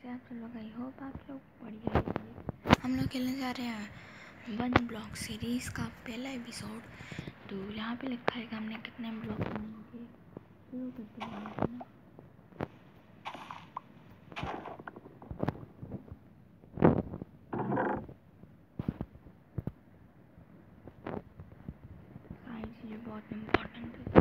कैसे आप सब लोग? आई होप आप लोग बढ़िया होंगे। हम लोग खेलने जा रहे हैं वन ब्लॉक सीरीज़ का पहला एपिसोड। तो यहाँ पे लिखा है कि हमने कितने ब्लॉक बनेंगे। शुरू करते हैं। सारी चीज़ें बहुत इम्पोर्टेंट है।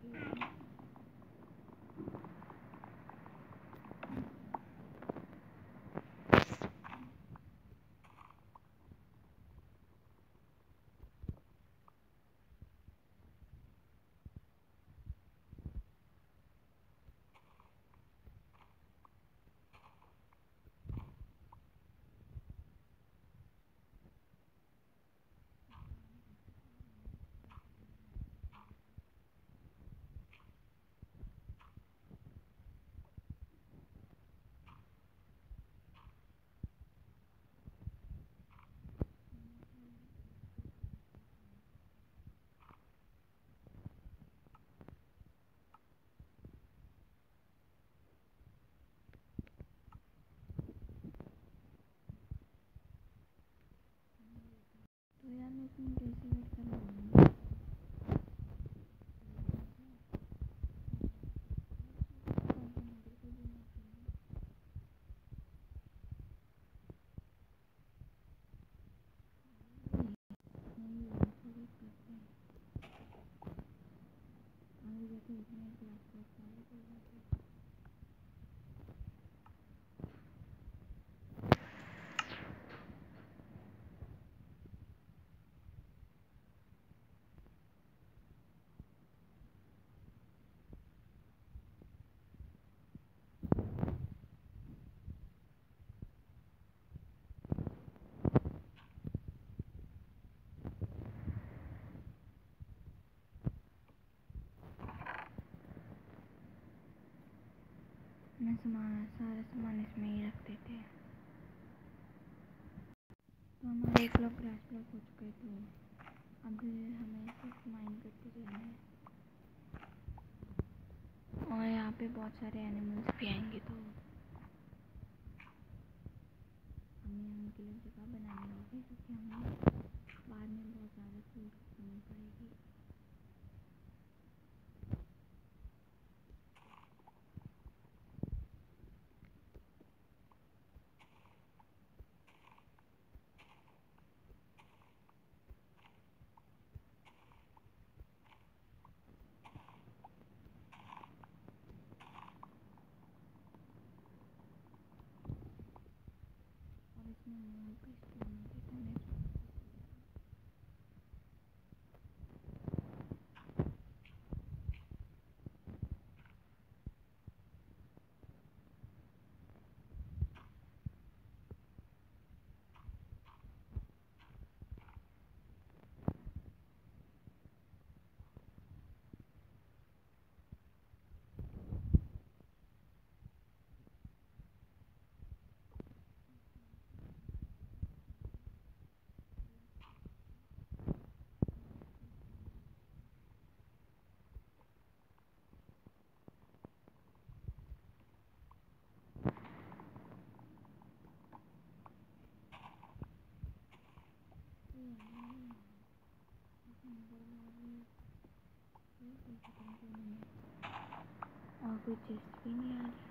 तो यार मैं इसमें कैसे वेट करना है? मैं सारा सामान इसमें ही रख देते हैं। तो हमारे एक लोग ग्रास ब्लॉक हो चुके। तो अब हमें सिर्फ माइन करते रहना है। और यहाँ पे बहुत सारे एनिमल्स भी आएंगे तो हमें उनके लिए जगह बनानी होगी, क्योंकि हमें बाद में बहुत ज़्यादा फूड की कमी पड़ेगी। और इसमें मोर भी स्पॉन होते थे। और कोई चेस्ट भी नहीं आ रही।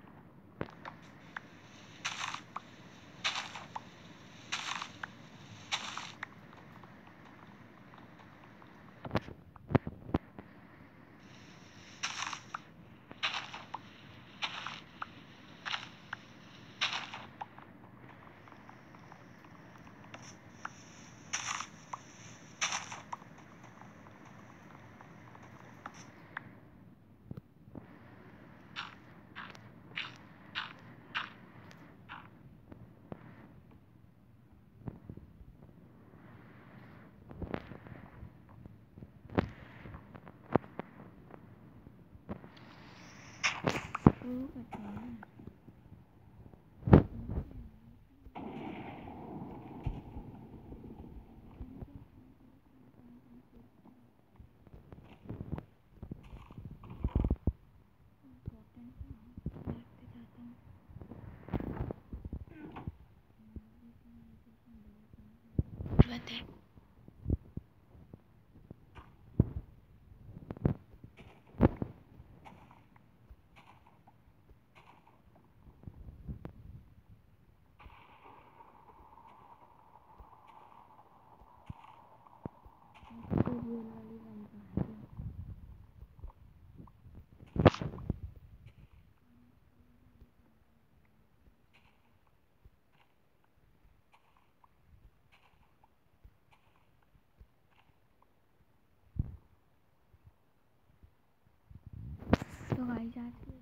शुरू करते हैं। तो गाइस आज